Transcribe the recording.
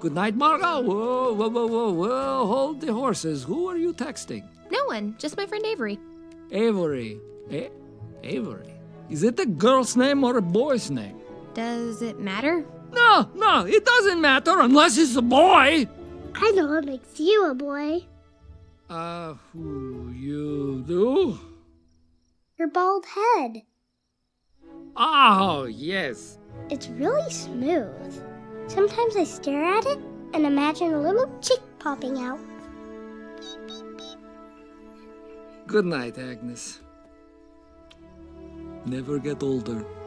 Good night, Marga. Whoa, whoa, whoa, whoa, whoa. Hold the horses. Who are you texting? No one, just my friend Avery. Avery. Avery. Is it a girl's name or a boy's name? Does it matter? No, it doesn't matter unless it's a boy. I know what makes you a boy. Who you do? Your bald head. Oh, yes. It's really smooth. Sometimes I stare at it and imagine a little chick popping out. Beep, beep, beep. Good night, Agnes. Never get older.